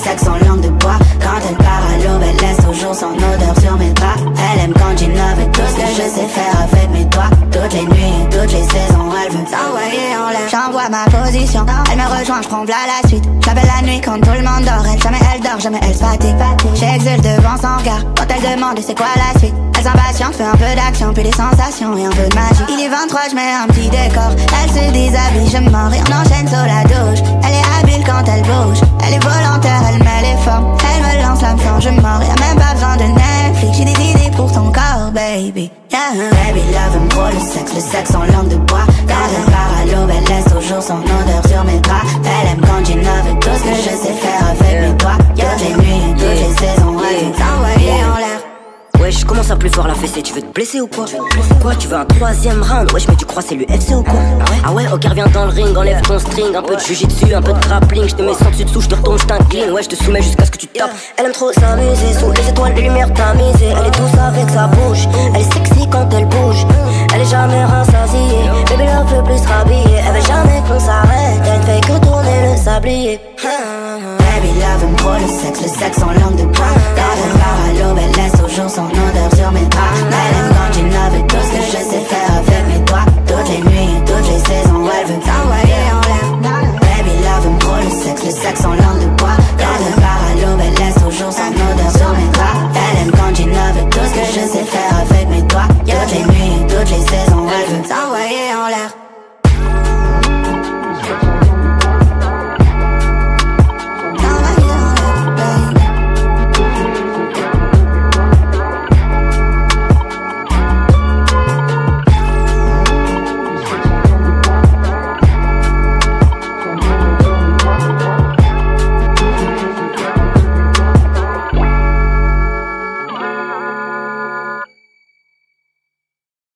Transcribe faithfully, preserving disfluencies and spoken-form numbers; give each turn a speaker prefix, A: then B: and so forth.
A: sexe en langue de bois. Quand elle part à l'aube, elle laisse toujours son odeur sur mes bras. Elle aime quand j'innove et tout ce que je sais faire avec mes doigts. Toutes les nuits et toutes les saisons, elle veut s'envoyer en l'air. J'envoie ma position, elle me rejoint, je prends v'là la suite. J'appelle la nuit quand tout le monde dort. Elle, jamais elle dort, jamais elle se fatigue. J'exulte devant son regard, quand elle demande c'est quoi la suite. Elle s'impatiente, fait un peu d'action, puis des sensations et un peu de magie. Il est vingt-trois, je mets un petit décor. Elle se déshabille, je m'en et on enchaîne sur la douche. Elle est habile quand elle bouge, elle est volontaire, elle met les formes. Elle me lance l'âme quand je mords, y'a même pas besoin de Netflix. J'ai des idées pour ton corps, baby. Yeah. Baby love aime trop le sexe, le sexe en langue de bois. Quand elle part à l'aube, elle laisse toujours son odeur sur mes bras. Elle aime quand j'innove et tout ce que je sais faire avec mes doigts. Toutes les nuits et toutes les saisons, elle veut s'envoyer en l'air.
B: Wesh, comment ça plus fort la fessée? Tu veux te blesser ou quoi? Quoi, tu veux un troisième round? Wesh, mais tu crois c'est l'U F C ou quoi? Ah ouais, ok, reviens dans le ring, enlève ton string. Un peu de jujitsu, un peu de grappling. Je te mets sans dessus dessous, je te retourne, je t'incline. Ouais, je te soumets jusqu'à ce que tu tapes. Elle aime trop s'amuser, sous les étoiles, les lumières tamisées. Elle est douce avec sa bouche, elle est sexy quand elle bouge. Elle est jamais rassasiée, baby love veut plus rhabiller. Elle veut jamais qu'on s'arrête, elle ne fait que tourner le sablier.
A: Baby love aime trop le sexe, le sexe en langue de bois. Quand elle part à l'aube, elle laisse toujours son